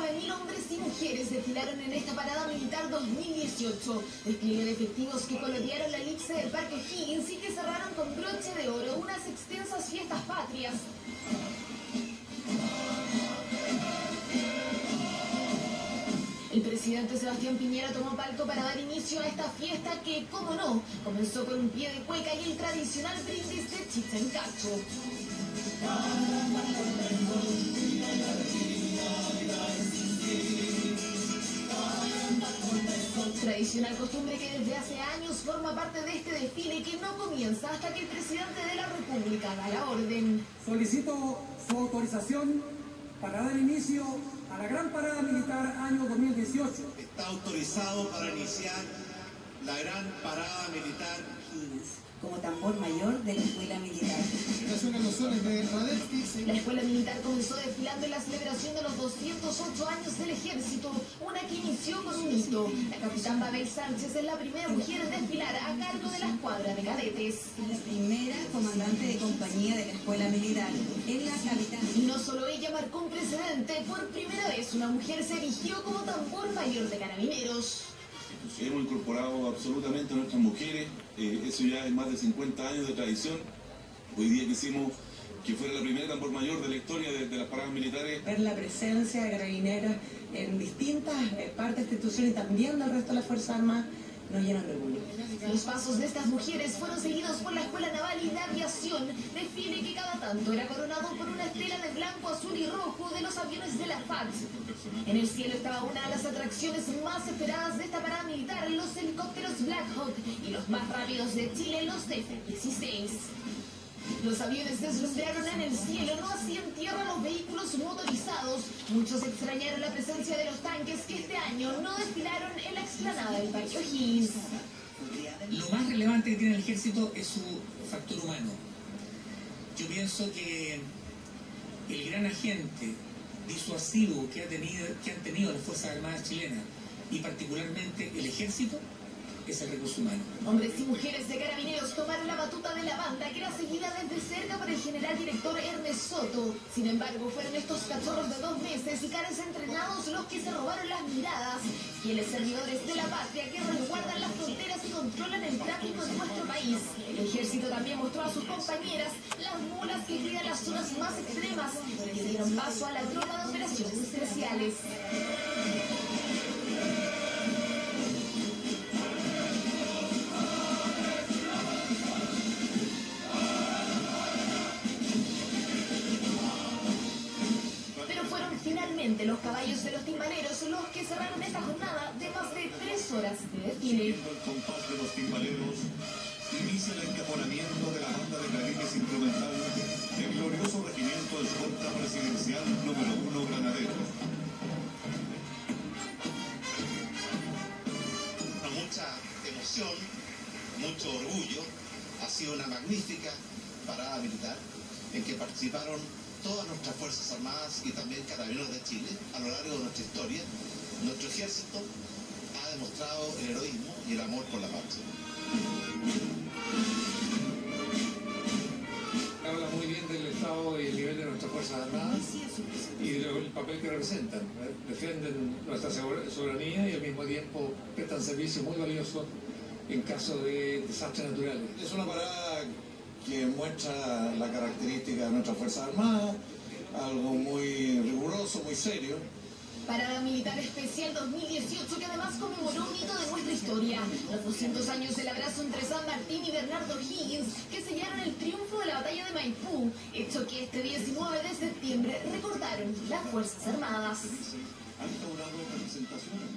9.000 hombres y mujeres desfilaron en esta parada militar 2018. Despliegue de efectivos que colorearon la elipse del Parque O'Higgins y que cerraron con broche de oro unas extensas fiestas patrias. El presidente Sebastián Piñera tomó palco para dar inicio a esta fiesta que, como no, comenzó con un pie de cueca y el tradicional brindis de chicha en cacho. Tradicional costumbre que desde hace años forma parte de este desfile que no comienza hasta que el presidente de la República da la orden. Solicito su autorización para dar inicio a la gran parada militar año 2018. Está autorizado para iniciar la gran parada militar como tambor mayor de la escuela militar. La escuela militar comenzó desfilando en la celebración de los 208 años del ejército, una que inició con un hito. La capitán Babel Sánchez es la primera mujer en desfilar a cargo de la escuadra de cadetes. La primera comandante de compañía de la escuela militar, es la capitán. Y no solo ella marcó un precedente, por primera vez una mujer se erigió como tambor mayor de carabineros. Hemos incorporado absolutamente a nuestras mujeres, eso ya es más de 50 años de tradición. Hoy día quisimos que fuera la primera tambor mayor de la historia de las paradas militares. Ver la presencia de carabineros en distintas partes de la institución y también del resto de las Fuerzas Armadas nos llenan de orgullo. Los pasos de estas mujeres fueron seguidos por la Escuela Naval y de Aviación, desfile que cada tanto era coronado por una estela de blanco, azul y rojo de los aviones de la FAT. En el cielo estaba una de las atracciones más esperadas de esta parada militar, los helicópteros Black Hawk y los más rápidos de Chile, los F-16. Los aviones deslumbraron en el cielo, no así en tierra los vehículos motorizados. Muchos extrañaron la presencia de los tanques que este año no desfilaron en la explanada del Parque O'Higgins. Lo más relevante que tiene el ejército es su factor humano. Yo pienso que el gran agente disuasivo que han tenido las Fuerzas Armadas chilenas y particularmente el ejército es el recurso humano. Hombres y mujeres de carabineros tomaron la batuta de la banda que era seguida desde cerca por el general director Ernest Soto. Sin embargo, fueron estos cachorros de 2 meses y caras entrenados los que se robaron las miradas. Fieles servidores de la patria que resguardan las fronteras y controlan el tráfico en nuestro país. El ejército también mostró a sus compañeras las mulas que cuidan las zonas más extremas y que dieron paso a la tropa de operaciones especiales. Finalmente, los caballos de los timbaleros los que cerraron esta jornada de más de 3 horas de desfile. Siguiendo el compás de los timbaleros, inicia el encajonamiento de la banda de clarinetes instrumental del glorioso regimiento de escolta presidencial número 1 Granaderos. Con mucha emoción, mucho orgullo, ha sido una magnífica parada militar en que participaron todas nuestras Fuerzas Armadas y también Carabineros de Chile a lo largo de nuestra historia. Nuestro ejército ha demostrado el heroísmo y el amor por la patria. Habla muy bien del estado y el nivel de nuestras Fuerzas Armadas y del papel que representan. Defienden nuestra soberanía y al mismo tiempo prestan servicios muy valiosos en caso de desastres naturales. Es una parada que muestra la característica de nuestras Fuerzas Armadas, algo muy riguroso, muy serio. Parada Militar Especial 2018 que además conmemoró un hito de nuestra historia, los 200 años del abrazo entre San Martín y Bernardo O'Higgins, que sellaron el triunfo de la batalla de Maipú, hecho que este 19 de septiembre recordaron las Fuerzas Armadas. Han logrado representaciones